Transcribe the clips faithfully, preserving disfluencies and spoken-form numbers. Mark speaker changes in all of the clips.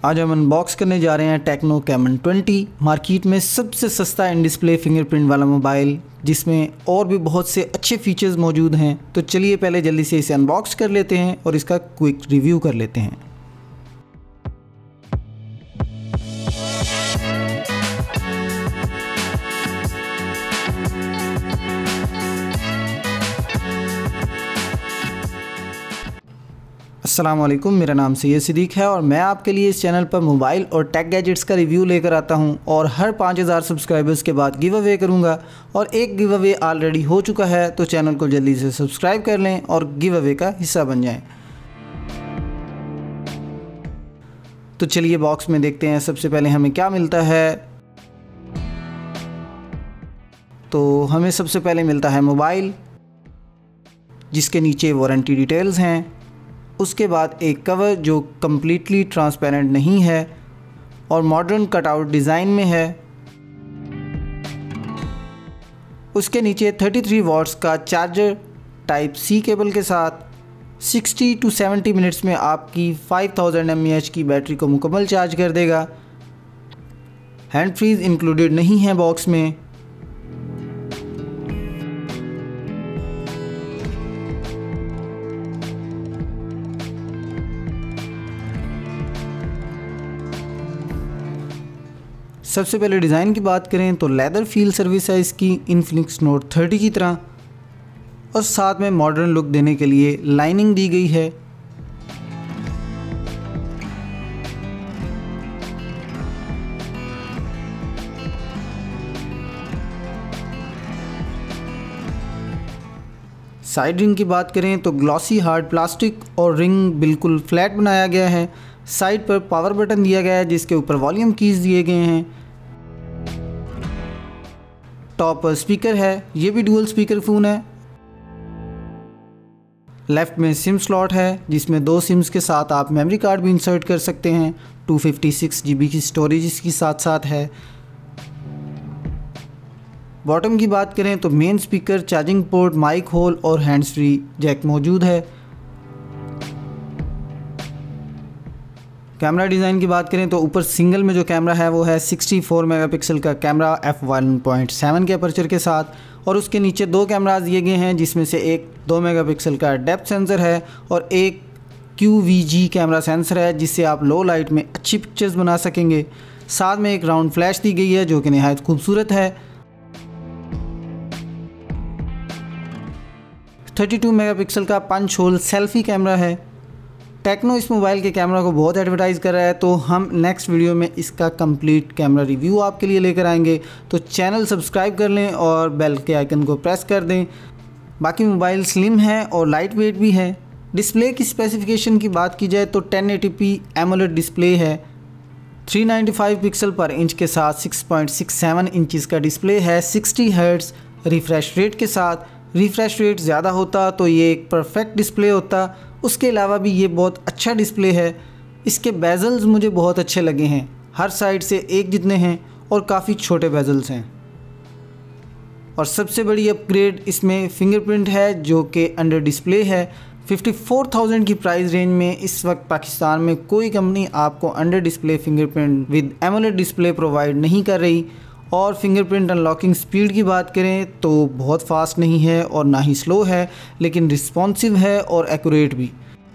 Speaker 1: आज हम अनबॉक्स करने जा रहे हैं टेक्नो कैमन ट्वेंटी, मार्केट में सबसे सस्ता इन डिस्प्ले फिंगरप्रिंट वाला मोबाइल, जिसमें और भी बहुत से अच्छे फीचर्स मौजूद हैं। तो चलिए पहले जल्दी से इसे अनबॉक्स कर लेते हैं और इसका क्विक रिव्यू कर लेते हैं। अस्सलाम वालेकुम, मेरा नाम सैयद सिद्दीक है और मैं आपके लिए इस चैनल पर मोबाइल और टेक गैजेट्स का रिव्यू लेकर आता हूं और हर पाँच हज़ार सब्सक्राइबर्स के बाद गिव अवे करूंगा और एक गिव अवे ऑलरेडी हो चुका है, तो चैनल को जल्दी से सब्सक्राइब कर लें और गिव अवे का हिस्सा बन जाएं। तो चलिए बॉक्स में देखते हैं सबसे पहले हमें क्या मिलता है। तो हमें सबसे पहले मिलता है मोबाइल, जिसके नीचे वारंटी डिटेल्स हैं। उसके बाद एक कवर जो कम्प्लीटली ट्रांसपेरेंट नहीं है और मॉडर्न कटआउट डिज़ाइन में है। उसके नीचे तैंतीस वॉट्स का चार्जर टाइप सी केबल के साथ साठ टू सत्तर मिनट्स में आपकी पाँच हज़ार एम ए एच की बैटरी को मुकम्मल चार्ज कर देगा। हैंड फ्रीज इंक्लूडेड नहीं है बॉक्स में। सबसे पहले डिज़ाइन की बात करें तो लेदर फील सर्विस है इसकी इन्फिनिक्स नोट थर्टी की तरह, और साथ में मॉडर्न लुक देने के लिए लाइनिंग दी गई है। साइड रिंग की बात करें तो ग्लॉसी हार्ड प्लास्टिक और रिंग बिल्कुल फ्लैट बनाया गया है। साइड पर पावर बटन दिया गया है जिसके ऊपर वॉल्यूम कीज दिए गए हैं। टॉप पर स्पीकर है, ये भी डुअल स्पीकर फ़ोन है। लेफ़्ट में सिम स्लॉट है जिसमें दो सिम्स के साथ आप मेमोरी कार्ड भी इंसर्ट कर सकते हैं। दो सौ छप्पन जी बी की स्टोरेज इसकी साथ साथ है। बॉटम की बात करें तो main speaker, charging port, mic hole और हैंड्स फ्री जैक मौजूद है। कैमरा डिज़ाइन की बात करें तो ऊपर सिंगल में जो कैमरा है वो है चौंसठ मेगापिक्सल का camera F one point seven के अपर्चर के साथ, और उसके नीचे दो कैमरास दिए गए हैं जिसमें से एक दो मेगापिक्सल का डेप्थ सेंसर है और एक Q V G camera sensor है जिससे आप लो लाइट में अच्छी पिक्चर्स बना सकेंगे। साथ में एक राउंड फ्लैश दी गई है जो कि नहायत खूबसूरत है। बत्तीस मेगापिक्सल का पंच होल सेल्फी कैमरा है। टेक्नो इस मोबाइल के कैमरा को बहुत एडवर्टाइज़ कर रहा है, तो हम नेक्स्ट वीडियो में इसका कंप्लीट कैमरा रिव्यू आपके लिए लेकर आएंगे। तो चैनल सब्सक्राइब कर लें और बेल के आइकन को प्रेस कर दें। बाकी मोबाइल स्लिम है और लाइट वेट भी है। डिस्प्ले की स्पेसिफिकेशन की बात की जाए तो ten eighty p AMOLED display है। तीन सौ पचानवे पिक्सल पर इंच के साथ six point six seven inches का डिस्प्ले है। साठ हर्ट्ज़ रिफ़्रेश रेट के साथ। रिफ़्रेश रेट ज़्यादा होता तो ये एक परफेक्ट डिस्प्ले होता। उसके अलावा भी ये बहुत अच्छा डिस्प्ले है। इसके बेजल्स मुझे बहुत अच्छे लगे हैं, हर साइड से एक जितने हैं और काफ़ी छोटे बेजल्स हैं। और सबसे बड़ी अपग्रेड इसमें फिंगरप्रिंट है जो कि अंडर डिस्प्ले है। चौवन हज़ार की प्राइस रेंज में इस वक्त पाकिस्तान में कोई कंपनी आपको under display fingerprint with AMOLED display provide नहीं कर रही। और फिंगरप्रिंट अनलॉकिंग स्पीड की बात करें तो बहुत फास्ट नहीं है और ना ही स्लो है, लेकिन रिस्पॉन्सिव है और एक्यूरेट भी।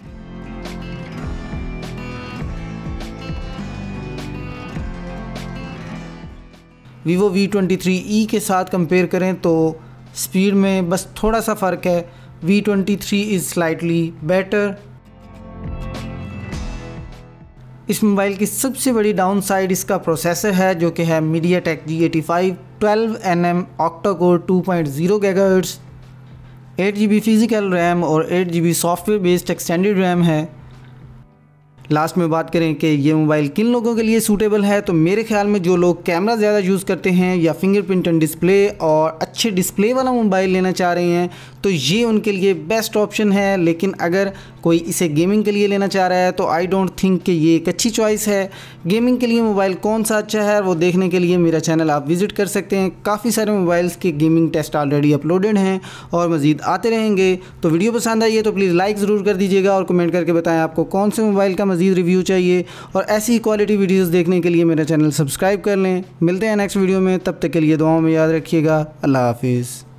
Speaker 1: Vivo V twenty three E के साथ कंपेयर करें तो स्पीड में बस थोड़ा सा फ़र्क है। V twenty three is slightly better. इस मोबाइल की सबसे बड़ी डाउन साइड इसका प्रोसेसर है जो कि है MediaTek G eighty five twelve N M octa core two point zero gigahertz, eight G B physical RAM और eight G B software based extended RAM है। लास्ट में बात करें कि ये मोबाइल किन लोगों के लिए सूटेबल है, तो मेरे ख्याल में जो लोग कैमरा ज़्यादा यूज़ करते हैं या फिंगरप्रिंट एंड डिस्प्ले और अच्छे डिस्प्ले वाला मोबाइल लेना चाह रहे हैं तो ये उनके लिए बेस्ट ऑप्शन है। लेकिन अगर कोई इसे गेमिंग के लिए लेना चाह रहा है तो आई डोंट थिंक कि ये एक अच्छी चॉइस है। गेमिंग के लिए मोबाइल कौन सा अच्छा है वो देखने के लिए मेरा चैनल आप विज़िट कर सकते हैं। काफ़ी सारे मोबाइल्स के गेमिंग टेस्ट ऑलरेडी अपलोडेड हैं और मज़ीद आते रहेंगे। तो वीडियो पसंद आई है तो प्लीज़ लाइक ज़रूर कर दीजिएगा और कमेंट करके बताएं आपको कौन से मोबाइल का मज़ीद रिव्यू चाहिए। और ऐसी क्वालिटी वीडियोज़ देखने के लिए मेरा चैनल सब्सक्राइब कर लें। मिलते हैं नेक्स्ट वीडियो में, तब तक के लिए दुआओं में याद रखिएगा। अल्लाह हाफिज़।